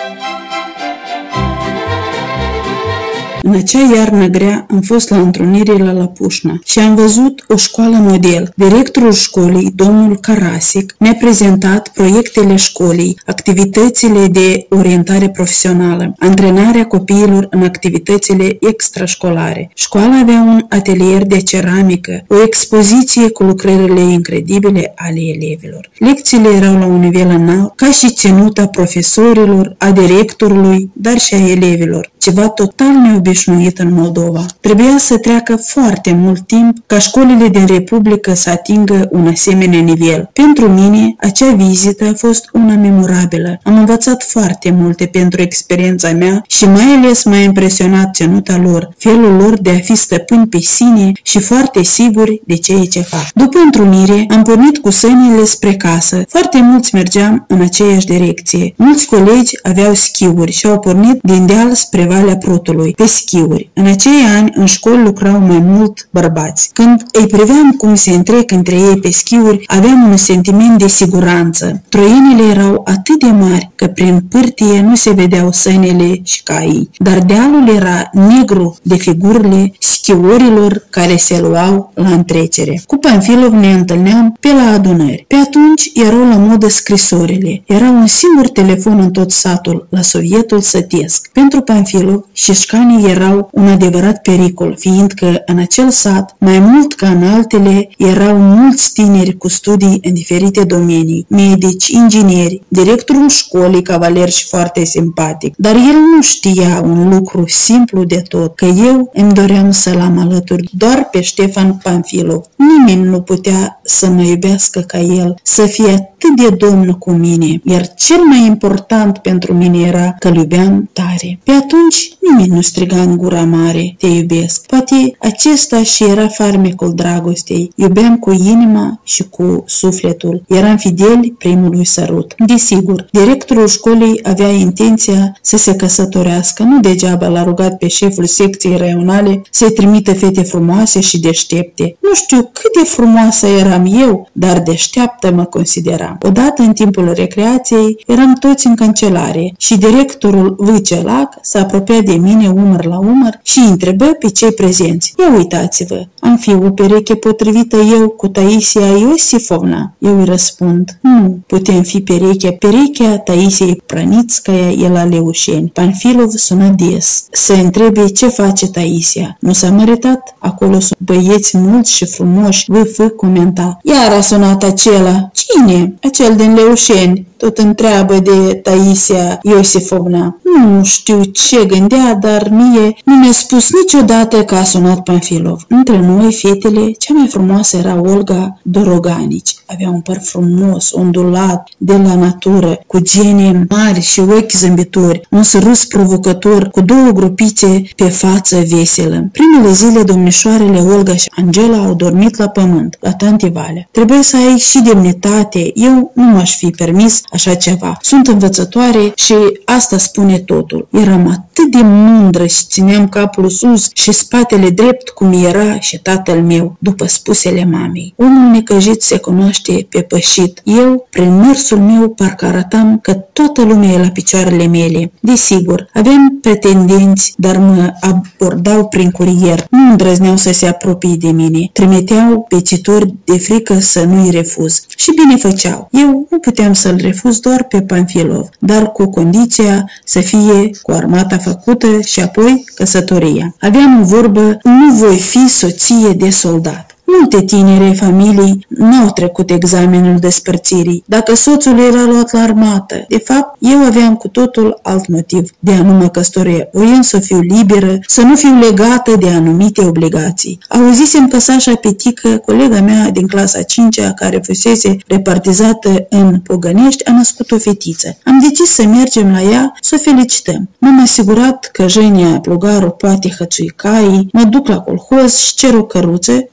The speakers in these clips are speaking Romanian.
În acea iarnă grea am fost la întrunire la Lăpușna și am văzut o școală model. Directorul școlii, domnul Carasic, mi-a prezentat proiectele școlii, activitățile de orientare profesională, antrenarea copiilor în activitățile extrașcolare. Școala avea un atelier de ceramică, o expoziție cu lucrările incredibile ale elevilor. Lecțiile erau la un nivel înalt, ca și ținuta profesorilor, a directorului, dar și a elevilor. Ceva total neobișnuit în Moldova. Trebuia să treacă foarte mult timp ca școlile din Republică să atingă un asemenea nivel. Pentru mine, acea vizită a fost una memorabilă. Am învățat foarte multe pentru experiența mea și mai ales m-a impresionat ținuta lor, felul lor de a fi stăpâni pe sine și foarte siguri de ceea ce fac. După întrunire, am pornit cu sănile spre casă. Foarte mulți mergeam în aceeași direcție. Mulți colegi aveau schiuri și au pornit din deal spre Valea Prutului, pe schiuri. În acei ani, în școli lucrau mai mult bărbați. Când îi priveam cum se întrec între ei pe schiuri, aveam un sentiment de siguranță. Troienile erau atât de mari că prin pârtie nu se vedeau sănele și caii, dar dealul era negru de figurile schiorilor care se luau la întrecere. Cu Panfilov ne întâlneam pe la adunări. Pe atunci erau la modă scrisorile. Era un singur telefon în tot satul, la Sovietul Sătesc. Pentru Panfilov, șișcanii erau un adevărat pericol, fiindcă în acel sat, mai mult ca în altele, erau mulți tineri cu studii în diferite domenii, medici, ingineri, directorul școlii, cavaler și foarte simpatic. Dar el nu știa un lucru simplu de tot, că eu îmi doream să-l am alături doar pe Ștefan Panfilov. Nimeni nu putea să mă iubească ca el, să fie atât de domn cu mine, iar cel mai important pentru mine era că-l iubeam tare. Pe atunci nimeni nu striga în gura mare, te iubesc. Poate acesta și era farmecul dragostei. Iubeam cu inima și cu sufletul. Eram fideli primului sărut. Desigur, directorul școlii avea intenția să se căsătorească. Nu degeaba l-a rugat pe șeful secției raionale să-i trimită fete frumoase și deștepte. Nu știu cât de frumoasă eram eu, dar deșteaptă mă consideram. Odată, în timpul recreației, eram toți în cancelare și directorul Vâcelac s-a apropiat de mine umăr la umăr și îi întrebă pe cei prezenți. Ia uitați-vă, am fi o pereche potrivită eu cu Taisia Iosifovna? Eu îi răspund, nu, putem fi pereche. Perechea Taisiei Pranițcaia e la Leușeni. Panfilov sună des să întrebe ce face Taisia. Nu s-a măritat? Acolo sunt băieți mulți și frumoși. VF comenta. Iar a sunat acela. Cine? Acel din Leușeni. Tot întreabă de Taisia Iosifovna. Nu știu ce gândea, dar mie nu mi-a spus niciodată că a sunat Panfilov. Între noi, fetele, cea mai frumoasă era Olga Doroganici. Avea un păr frumos, ondulat, de la natură, cu gene mari și ochi zâmbitori, un sărus provocător, cu două grupițe pe față veselă. Primele zile, domnișoarele Olga și Angela au dormit la pământ, la tanti Valea. Trebuie să ai și demnitate. Eu nu m-aș fi permis așa ceva. Sunt învățătoare și asta spune totul. Eram atât de mândră și țineam capul sus și spatele drept cum era și tatăl meu, după spusele mamei. Omul necăjit se cunoaște pe pășit. Eu, prin mersul meu, parcă arătam că toată lumea e la picioarele mele. Desigur, aveam pretendenți, dar mă abordau prin curier. Nu îndrăzneau să se apropie de mine. Trimiteau pe citori de frică să nu-i refuz. Și bine făceau. Eu nu puteam să-l refuz doar pe Panfilov, dar cu condiția să fie cu armata făcută și apoi căsătoria. Aveam o vorbă, nu voi fi soție de soldat. Multe tinere familii n-au trecut examenul despărțirii. Dacă soțul era luat la armată, de fapt, eu aveam cu totul alt motiv de a nu mă căsători. Voiam să fiu liberă, să nu fiu legată de anumite obligații. Auzisem că Sașa Petică, colega mea din clasa 5-a, care fusese repartizată în Pogănești, a născut o fetiță. Am decis să mergem la ea să o felicităm. M-am asigurat că Jenia Plugaru poate hățui caii, mă duc la colhoz și cer o căruță și plecăm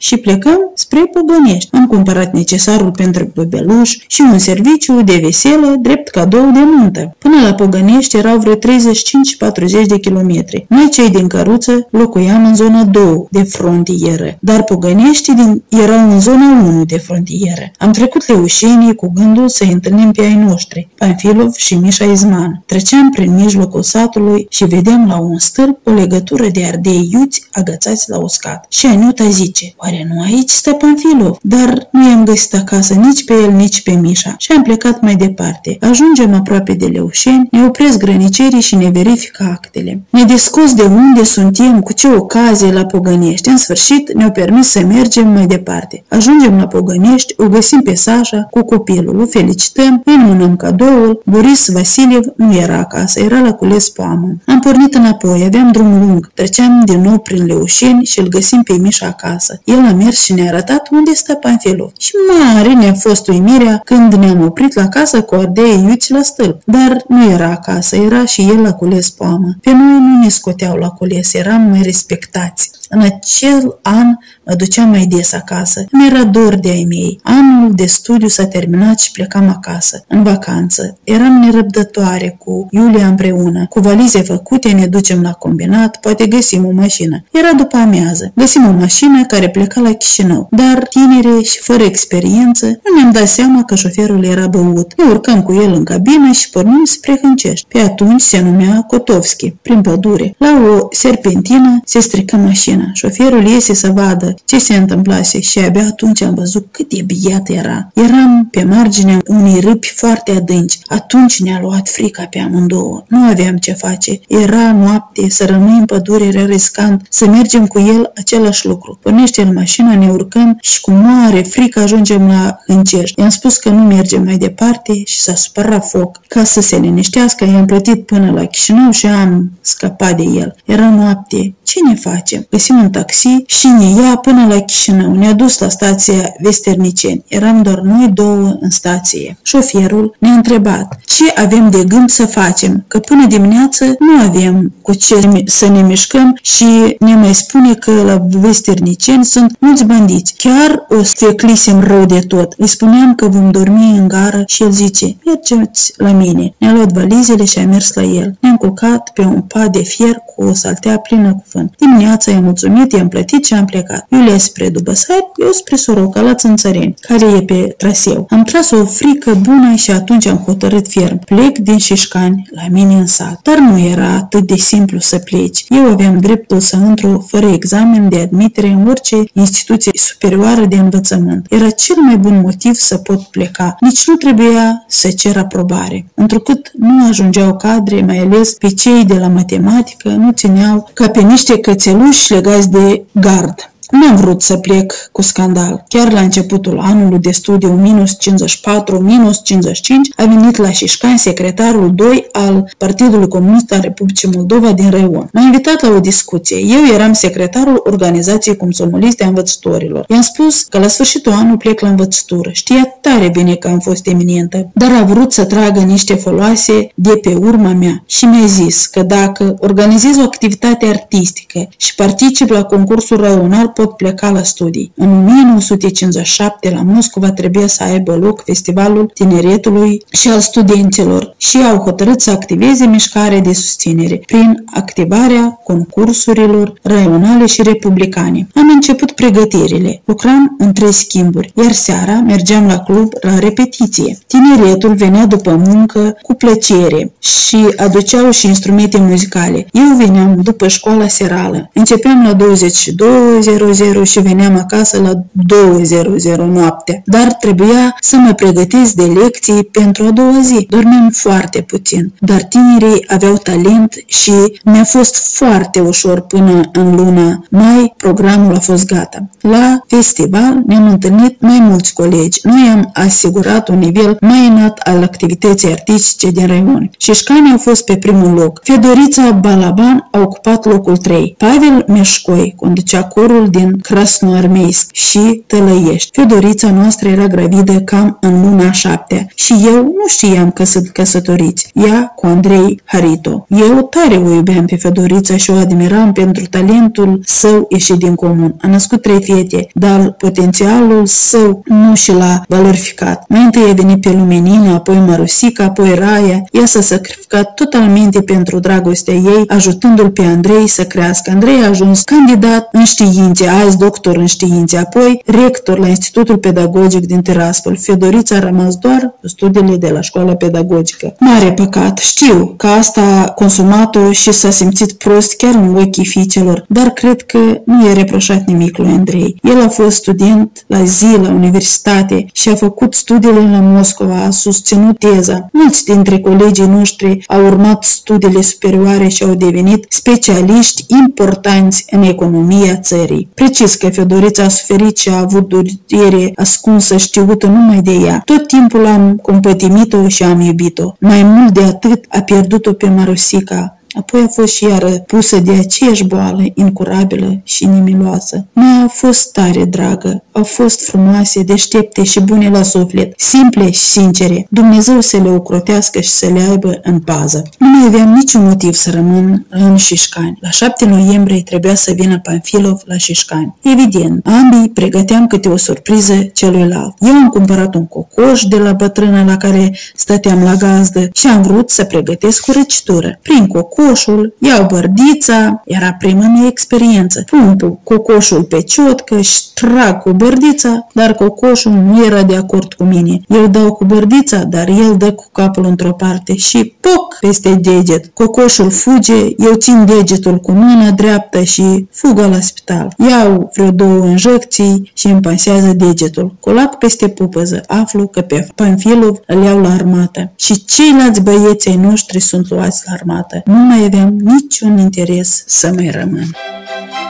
plecăm spre Pogănești. Am cumpărat necesarul pentru bebeluș și un serviciu de veselă drept cadou de nuntă. Până la Pogănești erau vreo 35-40 de kilometri. Noi, cei din căruță, locuiam în zona 2 de frontieră, dar Pogănești erau în zona 1 de frontieră. Am trecut Leușenii cu gândul să întâlnim pe ai noștri, Panfilov și Mișa Izman. Treceam prin mijlocul satului și vedeam la un stâlp o legătură de ardei iuți agățați la uscat. Și Aniuta zice: oare nu aici stă Panfilov? Dar nu i-am găsit acasă nici pe el, nici pe Mișa și am plecat mai departe. Ajungem aproape de Leușeni, ne opresc grănicerii și ne verifică actele. Ne discuți de unde suntem, cu ce ocazie la Pogănești. În sfârșit ne-au permis să mergem mai departe. Ajungem la Pogănești, o găsim pe Sașa cu copilul, o felicităm, îi înmânăm cadoul. Boris Vasiliev nu era acasă, era la cules poamă. Am pornit înapoi, aveam drum lung. Treceam din nou prin Leușeni și îl găsim pe Mișa acasă. El a mers și ne-a arătat unde stă Panfilov. Și mare ne-a fost uimirea când ne-am oprit la casă cu ardei iuți la stâlp. Dar nu era acasă, era și el la cules poamă. Pe noi nu ne scoteau la cules, eram mai respectați. În acel an mă duceam mai des acasă. Îmi era dor de ai mei. Anul de studiu s-a terminat și plecam acasă, în vacanță. Eram nerăbdătoare cu Iulia împreună. Cu valize făcute ne ducem la combinat, poate găsim o mașină. Era după amiază. Găsim o mașină care pleca la Chișinău. Dar tinere și fără experiență, nu ne-am dat seama că șoferul era băut. Ne urcăm cu el în cabină și pornim spre Hâncești. Pe atunci se numea Kotovski, prin pădure. La o serpentină se strică mașina. Șoferul iese să vadă ce se întâmplase și abia atunci am văzut cât de biat era. Eram pe marginea unei râpi foarte adânci. Atunci ne-a luat frica pe amândouă. Nu aveam ce face. Era noapte, să rămâi în pădure era riscant, să mergem cu el același lucru. Pornește el mașina, ne urcăm și cu mare frică ajungem la Hâncești. I-am spus că nu mergem mai departe și s-a supărat foc. Ca să se liniștească, i-am plătit până la Chișinău și am scăpat de el. Era noapte. Ce ne facem? Găsim un taxi și ne ia până la Chișinău. Ne-a dus la stația Vesterniceni. Eram doar noi două în stație. Șoferul ne-a întrebat ce avem de gând să facem, că până dimineață nu avem cu ce să ne mișcăm și ne mai spune că la Vesterniceni sunt mulți bandiți. Chiar o sfeclisem rău de tot. Îi spuneam că vom dormi în gară și el zice: mergeți la mine. Ne-a luat valizele și a mers la el. Ne-am culcat pe un pat de fier cu o saltea plină cu fân. Dimineața i-am mulțumit, i-am plătit și am plecat. Iulia spre Dubăsari, eu spre Soroca, la Țânțăreni, care e pe traseu. Am tras o frică bună și atunci am hotărât ferm. Plec din Șișcani la mine în sat. Dar nu era atât de simplu să pleci. Eu aveam dreptul să intru fără examen de admitere în orice instituție superioară de învățământ. Era cel mai bun motiv să pot pleca. Nici nu trebuia să cer aprobare. Întrucât nu ajungeau cadre, mai ales pe cei de la matematică, nu țineau ca pe niște cățeluși legați de gard. Nu am vrut să plec cu scandal. Chiar la începutul anului de studiu -54-55 a venit la Șișcani secretarul 2 al Partidului Comunist al Republicii Moldova din Reion. M-a invitat la o discuție. Eu eram secretarul Organizației Comsomoliste a Învățătorilor. I-am spus că la sfârșitul anului plec la învățătură. Știa tare bine că am fost eminentă, dar a vrut să tragă niște foloase de pe urma mea și mi-a zis că dacă organizez o activitate artistică și particip la concursul raional, pot pleca la studii. În 1957 la Moscova trebuia să aibă loc Festivalul Tineretului și al Studenților și au hotărât să activeze mișcarea de susținere prin activarea concursurilor raionale și republicane. Am început pregătirile. Lucram în 3 schimburi, iar seara mergeam la club la repetiție. Tineretul venea după muncă cu plăcere și aduceau și instrumente muzicale. Eu veneam după școala serală. Începeam la 22:00 și veneam acasă la 2:00 noaptea. Dar trebuia să mă pregătesc de lecții pentru a doua zi. Dormeam foarte puțin, dar tinerii aveau talent și mi-a fost foarte ușor până în luna mai, programul a fost gata. La festival ne-am întâlnit mai mulți colegi. Noi am asigurat un nivel mai înalt al activității artistice din Reion. Șișcanii au fost pe primul loc. Fedorița Balaban a ocupat locul 3. Pavel Meșcoi conducea corul din Krasnoarmeisk și Tălăiești. Fedorița noastră era gravidă cam în luna 7-a și eu nu știam că sunt căsătoriți, ea cu Andrei Harito. Eu tare o iubeam pe Fedorița și o admiram pentru talentul său ieșit din comun. A născut 3 fete, dar potențialul său nu și l-a valorificat. Mai întâi a venit pe lume Nina, apoi Marusica, apoi Raia. Ea s-a sacrificat totalmente pentru dragostea ei, ajutându-l pe Andrei să crească. Andrei a ajuns candidat în științe, azi doctor în științe, apoi rector la Institutul Pedagogic din Tiraspol. Fedorița a rămas doar cu studiile de la școala pedagogică. Mare păcat, știu că asta a consumat-o și s-a simțit prost chiar în ochii fiicelor, dar cred că nu i-a reproșat nimic lui Andrei. El a fost student la zi, la universitate și a făcut studiile la Moscova, a susținut teza. Mulți dintre colegii noștri au urmat studiile superioare și au devenit specialiști importanți în economia țării. Precis că Fedorița a suferit și a avut durere ascunsă, știută numai de ea. Tot timpul am compătimit-o și am iubit-o. Mai mult de atât, a pierdut-o pe Marusica. Apoi a fost și iară pusă de aceeași boală incurabilă și nimiloasă. Mi-a fost tare dragă, au fost frumoase, deștepte și bune la suflet, simple și sincere. Dumnezeu să le ocrotească și să le aibă în pază. Nu mai aveam niciun motiv să rămân în Șișcani. La 7 noiembrie trebuia să vină Panfilov la Șișcani. Evident, ambii pregăteam câte o surpriză celuilalt. Eu am cumpărat un cocoș de la bătrâna la care stăteam la gazdă și am vrut să pregătesc o răcitură. Prin cocoșul, iau bărdița, era prima mea experiență. Pun cocoșul pe ciotcă și trag cu bărdița, dar cocoșul nu era de acord cu mine. Eu dau cu bărdița, dar el dă cu capul într-o parte și poc peste deget. Cocoșul fuge, eu țin degetul cu mâna dreaptă și fugă la spital. Iau vreo 2 injecții și îmi pansează degetul. Colac peste pupăză, aflu că pe Panfilov îl iau la armată și ceilalți băieți ai noștri sunt luați la armată. Nu mai aveam niciun interes să mai rămân.